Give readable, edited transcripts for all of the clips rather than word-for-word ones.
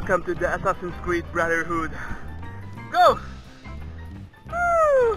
Welcome to the Assassin's Creed Brotherhood. Go! Woo!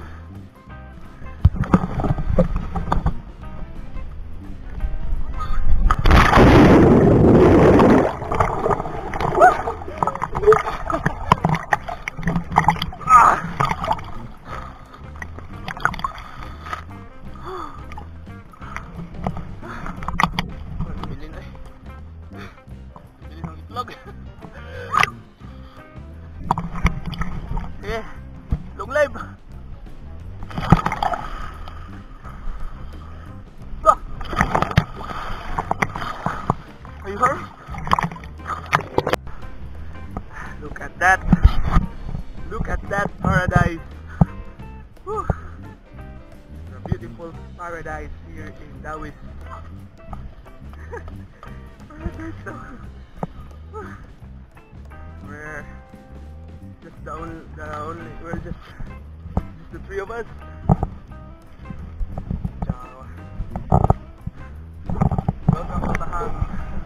Sige, long live. Are you hurt? Look at that. Look at that paradise. Whew. A beautiful paradise here in Dauis. Paradise though. We're just we're just the three of us. Ciao. Welcome to Tahang.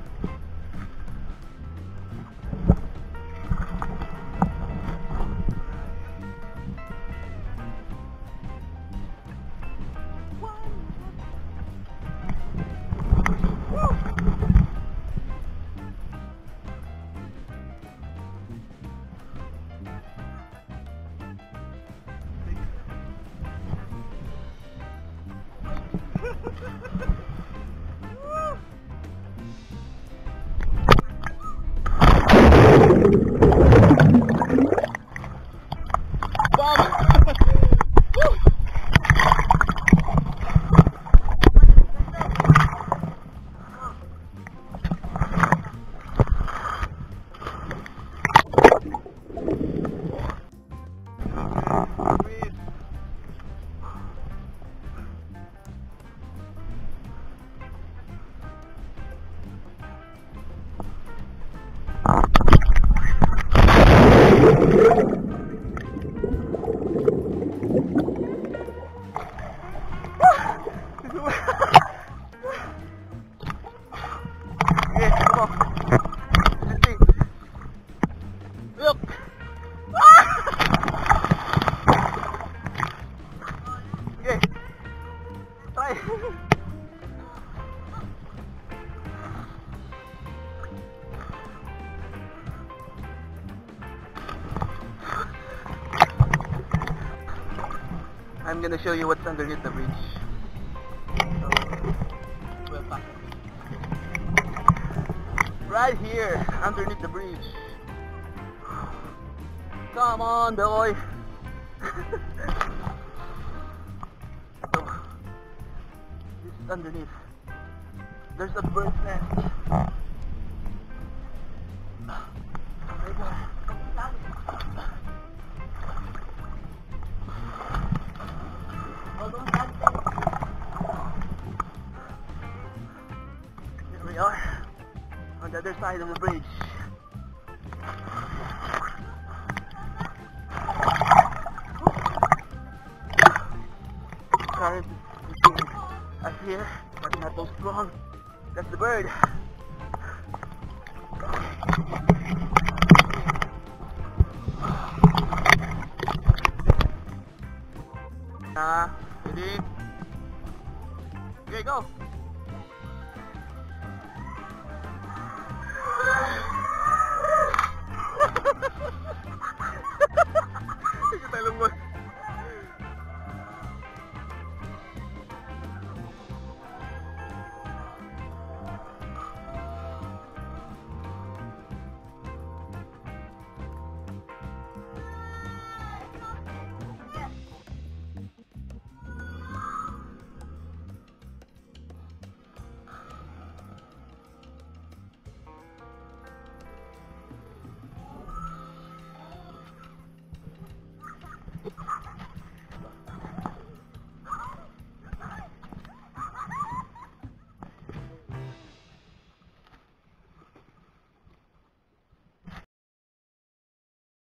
I'm gonna show you what's underneath the bridge. We'll pass it. Right here, underneath the bridge. Come on, boy. So, this is underneath. There's a bird's nest. Right there. Here we are on the other side of the bridge. Current is beating us here, but not so strong. That's the bird. Ready? Okay, go! Sige tayo lumos.